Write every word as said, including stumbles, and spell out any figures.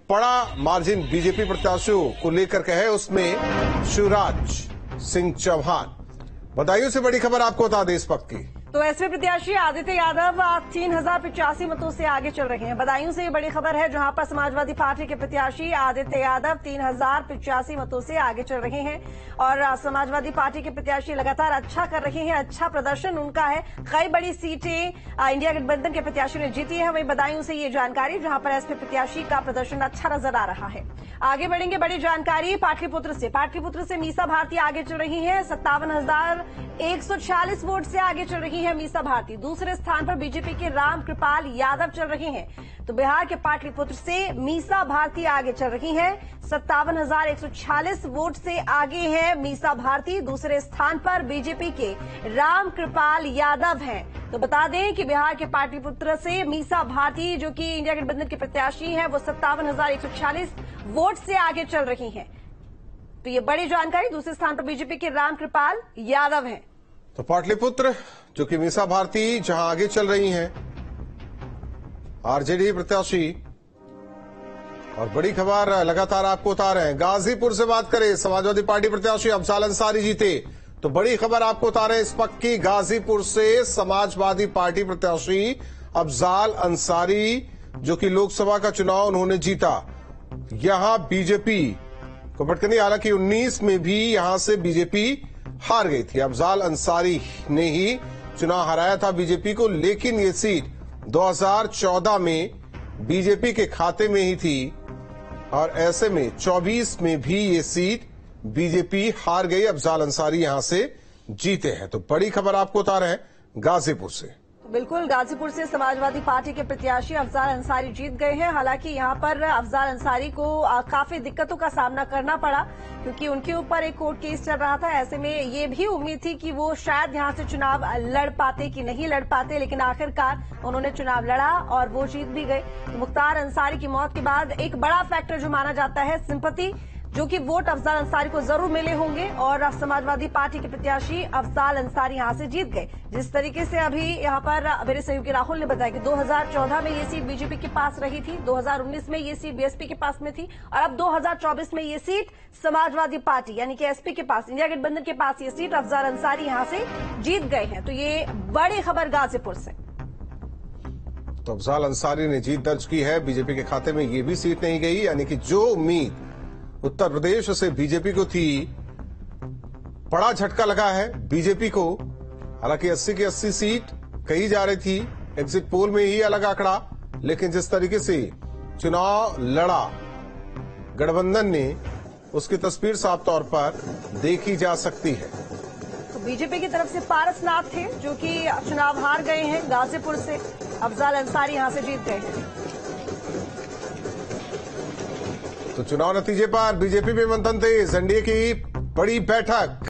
बड़ा margin BJP प्रत्याशियों को लेकर के है, उसमें शिवराज सिंह चौहान। बदायूं से बड़ी खबर आपको बता दें इस वक्त की। तो एसपी प्रत्याशी आदित्य यादव तीन हजार पिचासी मतों से आगे चल रहे हैं। बदायूं से ये बड़ी खबर है, जहां पर समाजवादी पार्टी के प्रत्याशी आदित्य यादव तीन हजार पिचासी मतों से आगे चल रहे हैं और समाजवादी पार्टी के प्रत्याशी लगातार अच्छा कर रहे हैं। अच्छा प्रदर्शन उनका है, कई बड़ी सीटें इंडिया गठबंधन के प्रत्याशी ने जीती है। वहीं बदायूं से ये जानकारी, जहां पर एसपी प्रत्याशी का प्रदर्शन अच्छा नजर आ रहा है। आगे बढ़ेंगे, बड़ी जानकारी पाटलिपुत्र से। पाटलिपुत्र से मीसा भारती आगे चल रही है, सत्तावन हजार एक सौ छियालीस वोट से आगे चल रही है मीसा भारती। दूसरे स्थान पर बीजेपी के राम कृपाल यादव चल रहे हैं। तो बिहार के पाटलिपुत्र से मीसा भारती आगे चल रही हैं, सत्तावन हजार एक सौ छियालीस वोट से आगे है मीसा भारती। दूसरे स्थान पर बीजेपी के राम कृपाल यादव हैं। तो बता दें कि बिहार के पाटलिपुत्र से मीसा भारती, जो कि इंडिया गठबंधन के प्रत्याशी हैं, वो सत्तावन हजार एक सौ छियालीस वोट से आगे चल रही हैं। तो ये बड़ी जानकारी। दूसरे स्थान पर बीजेपी के राम कृपाल यादव हैं। तो पाटलिपुत्र जो कि मीसा भारती जहां आगे चल रही हैं आरजेडी प्रत्याशी, और बड़ी खबर लगातार आपको बता रहे हैं। गाजीपुर से बात करें, समाजवादी पार्टी प्रत्याशी अफजाल अंसारी जीते। तो बड़ी खबर आपको बता रहे हैं इस वक्त की। गाजीपुर से समाजवादी पार्टी प्रत्याशी अफजाल अंसारी, जो कि लोकसभा का चुनाव उन्होंने जीता, यहां बीजेपी को भटकनी। हालांकि उन्नीस में भी यहां से बीजेपी हार गई थी। अफजाल अंसारी ने ही चुनाव हराया था बीजेपी को, लेकिन ये सीट दो हज़ार चौदह में बीजेपी के खाते में ही थी और ऐसे में चौबीस में भी ये सीट बीजेपी हार गई। अफजाल अंसारी यहां से जीते हैं। तो बड़ी खबर आपको बता रहे हैं गाजीपुर से। बिल्कुल, गाजीपुर से समाजवादी पार्टी के प्रत्याशी अफजाल अंसारी जीत गए हैं। हालांकि यहां पर अफजाल अंसारी को काफी दिक्कतों का सामना करना पड़ा, क्योंकि उनके ऊपर एक कोर्ट केस चल रहा था। ऐसे में ये भी उम्मीद थी कि वो शायद यहां से चुनाव लड़ पाते कि नहीं लड़ पाते, लेकिन आखिरकार उन्होंने चुनाव लड़ा और वो जीत भी गए। तो मुख्तार अंसारी की मौत के बाद एक बड़ा फैक्टर जो माना जाता है सिंपैथी, जो कि वोट अफजाल अंसारी को जरूर मिले होंगे और समाजवादी पार्टी के प्रत्याशी अफजाल अंसारी यहां से जीत गए। जिस तरीके से अभी यहां पर मेरे सहयोगी राहुल ने बताया कि दो हज़ार चौदह में ये सीट बीजेपी के पास रही थी, दो हज़ार उन्नीस में ये सीट बीएसपी के पास में थी और अब दो हज़ार चौबीस में ये सीट समाजवादी पार्टी यानी कि एसपी के पास, इंडिया गठबंधन के पास ये सीट अफजाल अंसारी यहां से जीत गए हैं। तो ये बड़ी खबर गाजीपुर से। तो अफजाल अंसारी ने जीत दर्ज की है, बीजेपी के खाते में ये भी सीट नहीं गई। यानी कि जो उम्मीद उत्तर प्रदेश से बीजेपी को थी, बड़ा झटका लगा है बीजेपी को। हालांकि अस्सी की अस्सी सीट कही जा रही थी, एग्जिट पोल में ही अलग आंकड़ा, लेकिन जिस तरीके से चुनाव लड़ा गठबंधन ने, उसकी तस्वीर साफ तौर पर देखी जा सकती है। तो बीजेपी की तरफ से पारसनाथ थे, जो कि चुनाव हार गए हैं। गाजीपुर से अफजाल अंसारी यहां से जीत गए हैं। तो चुनाव नतीजे पर बीजेपी में मंथन तेज, एनडीए की बड़ी बैठक।